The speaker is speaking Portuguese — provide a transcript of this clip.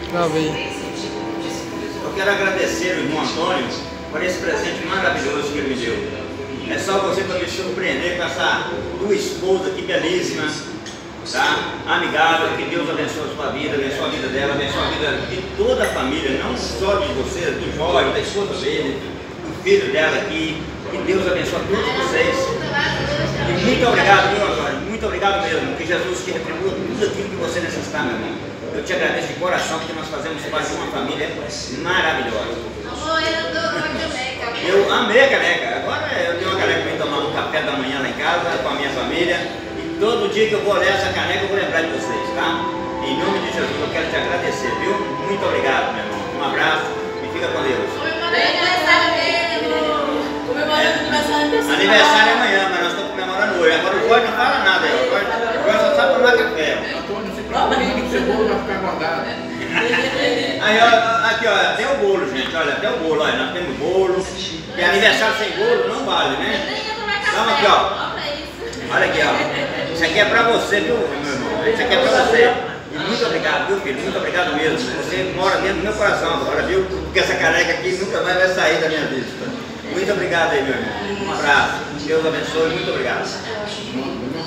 Lá vem. Eu quero agradecer o irmão Antônio por esse presente maravilhoso que ele me deu. É só você para me surpreender com essa tua esposa aqui belíssima, tá? Amigável, que Deus abençoe a sua vida, abençoe a vida dela, abençoe a vida de toda a família, não só de você, do Jorge, da esposa dele, do filho dela aqui. Que Deus abençoe a todos vocês. E muito obrigado, meu Antônio, muito obrigado mesmo. Que Jesus te retribua tudo aquilo que você necessitar, meu irmão. Eu te agradeço de coração porque nós fazemos parte de uma família maravilhosa. Eu amei a caneca. Agora eu tenho uma caneca para tomar um café da manhã lá em casa com a minha família. E todo dia que eu vou olhar essa caneca eu vou lembrar de vocês, tá? Em nome de Jesus eu quero te agradecer, viu? Muito obrigado, meu irmão. Um abraço e fica com Deus. Aniversário é amanhã, mas nós estamos comemorando hoje. Agora o Jorge não fala nada, o Jorge só sabe tomar café. Antônio, se preocupe que seu bolo vai ficar guardado. Aí, ó, aqui, ó, até o bolo, gente, olha, até o bolo, olha, nós temos bolo. E aniversário sem bolo não vale, né? Então aqui, ó. Olha aqui, ó. Isso aqui é pra você, viu, meu irmão? Isso aqui é pra você. E muito obrigado, viu, filho? Muito obrigado mesmo. Você mora dentro do meu coração agora, viu? Porque essa caneca aqui nunca mais vai sair da minha vista. Muito obrigado aí, meu irmão. Um abraço. Deus abençoe. Muito obrigado.